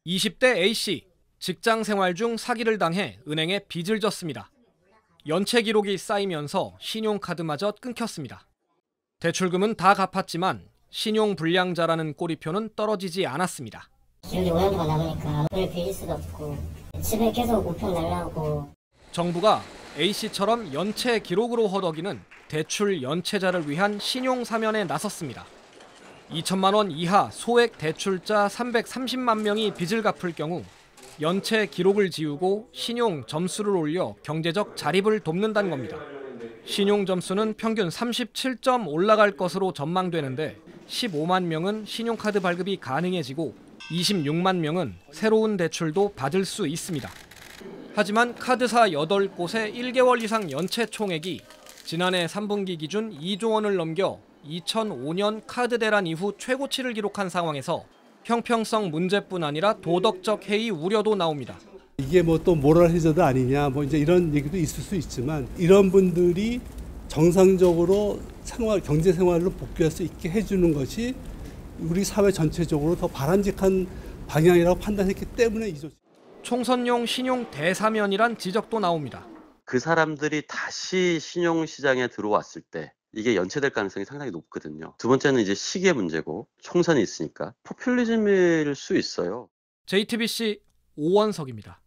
20대 A씨, 직장 생활 중 사기를 당해 은행에 빚을 졌습니다. 연체 기록이 쌓이면서 신용카드마저 끊겼습니다. 대출금은 다 갚았지만 신용불량자라는 꼬리표는 떨어지지 않았습니다. 기록이 5년 동안 남으니까 돈을 빌릴 수도 없고 집에 계속 우편 달라고. 정부가 A씨처럼 연체 기록으로 허덕이는 대출 연체자를 위한 신용 사면에 나섰습니다. 2천만 원 이하 소액 대출자 330만 명이 빚을 갚을 경우 연체 기록을 지우고 신용 점수를 올려 경제적 자립을 돕는다는 겁니다. 신용 점수는 평균 37점 올라갈 것으로 전망되는데 15만 명은 신용카드 발급이 가능해지고 26만 명은 새로운 대출도 받을 수 있습니다. 하지만 카드사 8곳의 1개월 이상 연체 총액이 지난해 3분기 기준 2조 원을 넘겨 2005년 카드 대란 이후 최고치를 기록한 상황에서 형평성 문제뿐 아니라 도덕적 해이 우려도 나옵니다. 이게 뭐 또 모럴 해저드 아니냐 뭐 이제 이런 얘기도 있을 수 있지만 이런 분들이 정상적으로 경제 생활로 복귀할 수 있게 해주는 것이 우리 사회 전체적으로 더 바람직한 방향이라고 판단했기 때문에 이 조치. 총선용 신용 대사면이란 지적도 나옵니다. 그 사람들이 다시 신용시장에 들어왔을 때 이게 연체될 가능성이 상당히 높거든요. 두 번째는 이제 시기의 문제고 총선이 있으니까 포퓰리즘일 수 있어요. JTBC 오원석입니다.